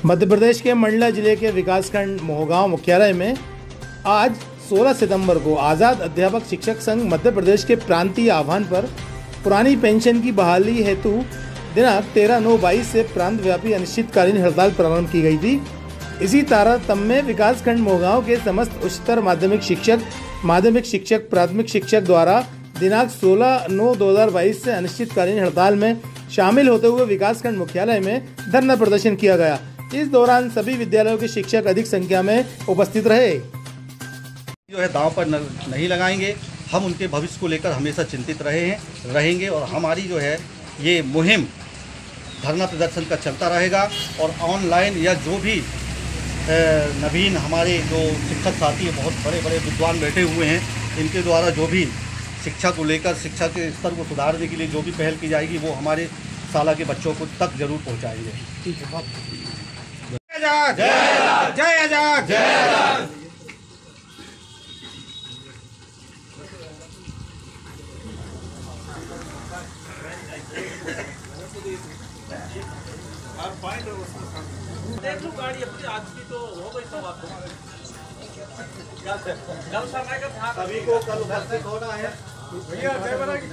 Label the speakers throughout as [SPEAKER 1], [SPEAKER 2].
[SPEAKER 1] मध्य प्रदेश के मंडला जिले के विकासखंड मोहगांव मुख्यालय में आज 16 सितंबर को आज़ाद अध्यापक शिक्षक संघ मध्य प्रदेश के प्रांतीय आह्वान पर पुरानी पेंशन की बहाली हेतु दिनांक 13/9/22 से प्रांत व्यापी अनिश्चितकालीन हड़ताल प्रारंभ की गई थी। इसी तारतम्य में विकासखंड मोहगांव के समस्त उच्चतर माध्यमिक शिक्षक, प्राथमिक शिक्षक द्वारा दिनांक 16/9/2022 से अनिश्चितकालीन हड़ताल में शामिल होते हुए विकासखंड मुख्यालय में धरना प्रदर्शन किया गया। इस दौरान सभी विद्यालयों के शिक्षक अधिक संख्या में उपस्थित रहे।
[SPEAKER 2] जो है दांव पर नहीं लगाएंगे। हम उनके भविष्य को लेकर हमेशा चिंतित रहेंगे और हमारी जो है ये मुहिम धरना प्रदर्शन का चलता रहेगा। और ऑनलाइन या जो भी नवीन हमारे जो शिक्षक साथी बहुत बड़े विद्वान बैठे हुए हैं, इनके द्वारा जो भी शिक्षा को लेकर शिक्षा के स्तर को सुधारने के लिए जो भी पहल की जाएगी वो हमारे शाला के बच्चों को तक जरूर पहुंचाएंगे। ठीक है। जय आजाद, जय आजाद, जय आजाद।
[SPEAKER 3] देख लो गाड़ी अपनी आज की तो हो गई सब आपको कल समय का ध्यान
[SPEAKER 2] सभी को कल उपस्थित होना है।
[SPEAKER 3] भैया जय बरागी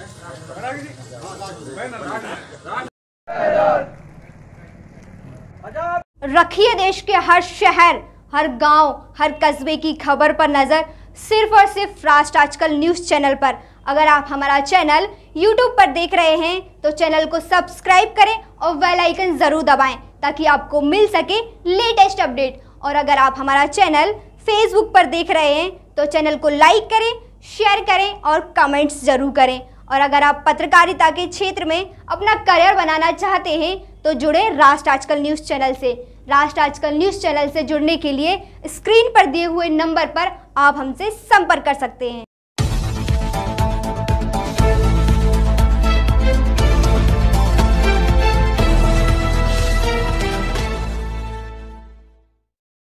[SPEAKER 4] रखिए देश के हर शहर, हर गांव, हर कस्बे की खबर पर नजर सिर्फ और सिर्फ राष्ट्र आजकल न्यूज़ चैनल पर। अगर आप हमारा चैनल YouTube पर देख रहे हैं तो चैनल को सब्सक्राइब करें और बेल आइकन जरूर दबाएं ताकि आपको मिल सके लेटेस्ट अपडेट। और अगर आप हमारा चैनल Facebook पर देख रहे हैं तो चैनल को लाइक करें, शेयर करें और कमेंट्स जरूर करें। और अगर आप पत्रकारिता के क्षेत्र में अपना करियर बनाना चाहते हैं तो जुड़े राष्ट्र आजकल न्यूज़ चैनल से। राष्ट्र आजकल न्यूज़ चैनल से जुड़ने के लिए स्क्रीन पर दिए हुए नंबर पर आप हमसे संपर्क कर सकते हैं।